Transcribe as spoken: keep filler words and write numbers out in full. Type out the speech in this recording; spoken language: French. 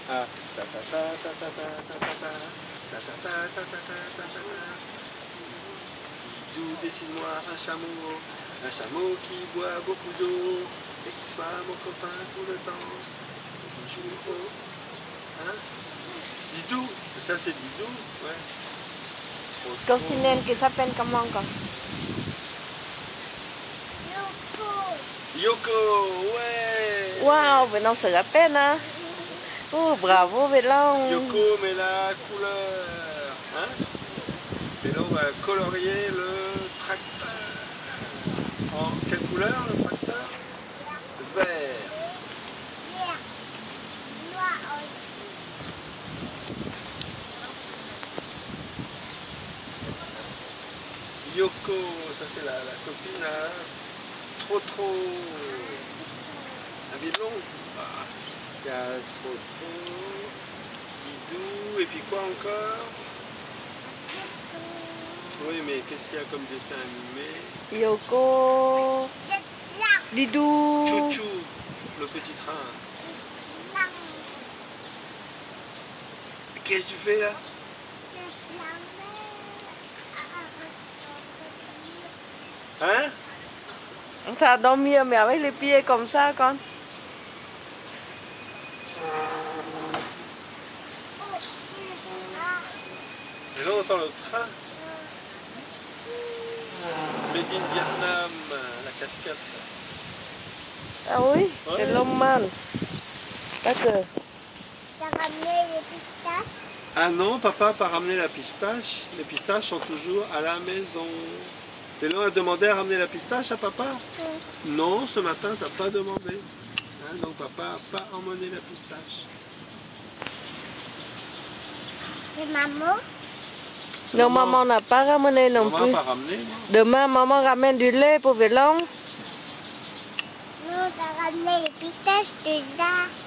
Ah, ta ta ta ta ta ta ta ta ta ta ta ta ta ta ta ta ta. Didou, dessine-moi un chameau, un chameau qui boit beaucoup d'eau et qui soit mon copain tout le temps et qui joue le haut. Hein? Didou, ça c'est Didou, ouais. Cocinen qui s'appelle comment quand? Yoko, ouais. Waouh, Vélon se rappelle, hein? Oh, bravo, Vélon. Yoko met la couleur. Hein? Vélon va colorier le tracteur. En quelle couleur le tracteur? Vert. Yoko, ça c'est la, la copine à trop trop. Un Vélon. Ah, il y a trop trop. Didou, et puis quoi encore? Oui, mais qu'est-ce qu'il y a comme dessin animé? Yoko. Didou. Chouchou, le petit train. Qu'est-ce que tu fais là? Hein? T'as dormi mais avec les pieds comme ça, quand? Et là on entend le train. Made in Vietnam, la cascade. Ah oui, Ouais. c'est l'homme man. D'accord. T'as ramené les pistaches? Ah non, papa n'a pas ramené la pistache. Les pistaches sont toujours à la maison. Vélon a demandé à ramener la pistache à papa? Oui. Non, ce matin, tu n'as pas demandé. Hein, donc papa n'a pas emmené la pistache. C'est maman? Non, Maman. maman n'a pas ramené non Maman plus. n'a pas ramené. Non. Demain, maman ramène du lait pour Vélon. Non, t'as ramené les pistaches déjà.